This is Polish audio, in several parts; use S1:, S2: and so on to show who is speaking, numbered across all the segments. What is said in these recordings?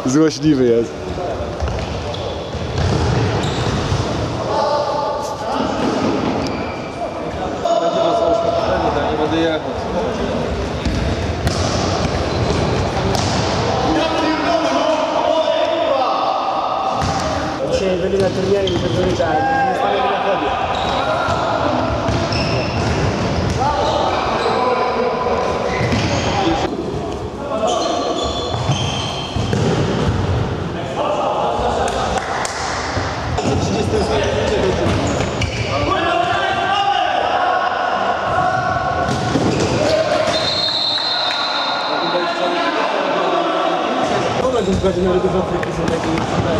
S1: Złośliwy jest.
S2: Nie będę jechać.
S3: Dzisiaj byli na turnieju i to byli tak, nie stanęli na chodzie. W składzie mieli dużo Afryki, są takie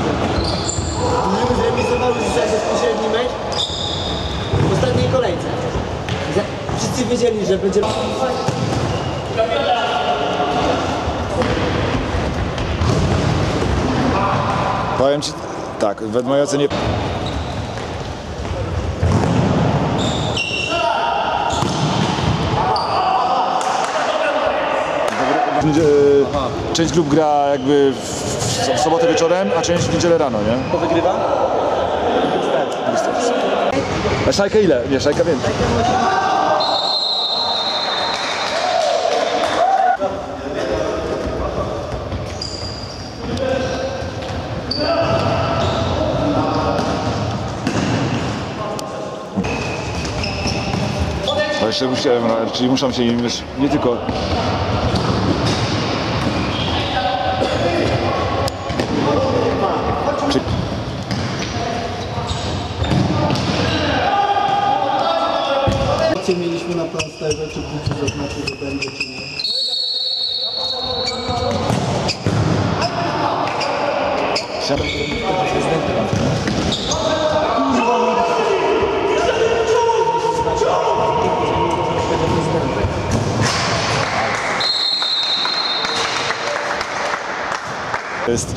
S3: już remisowały dzisiaj bezpośredni mecz w ostatniej kolejce. Wszyscy wiedzieli, że będzie...
S1: Powiem ci, tak, według mojej ocenie... Część grup gra jakby w sobotę wieczorem, a część w niedzielę rano, nie?
S2: Kto wygrywa?
S1: A Szajka ile? Nie, Szajka wiem. A jeszcze musiałem, czyli muszą się nie tylko...
S4: Mieliśmy na plan z tego, czy wrócić zaznaczył, że będzie, czy nie.
S1: Jest.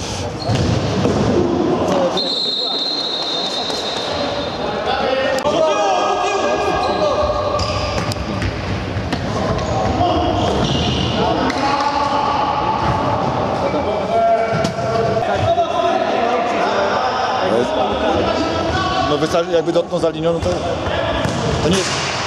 S1: No wystarczy, jakby dotknął za linią, no to nie jest...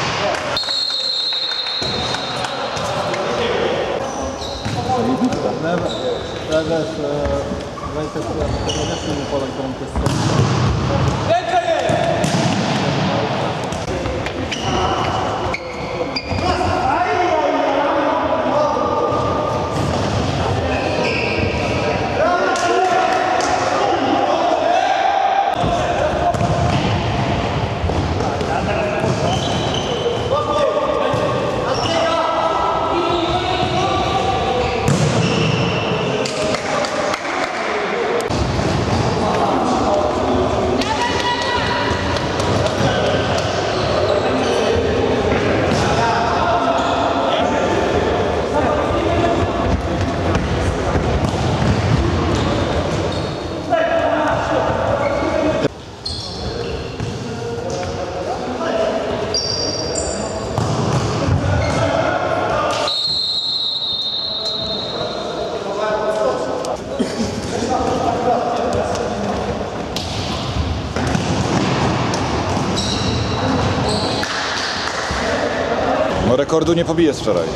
S1: No rekordu nie pobije z wczoraj.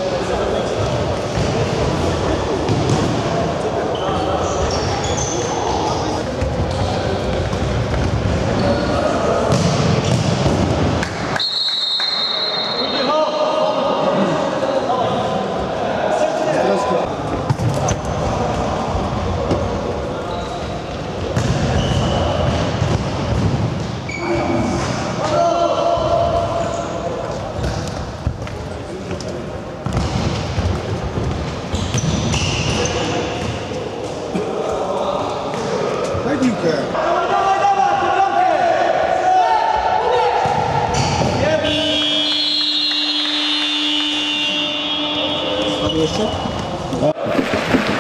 S4: Jeszcze?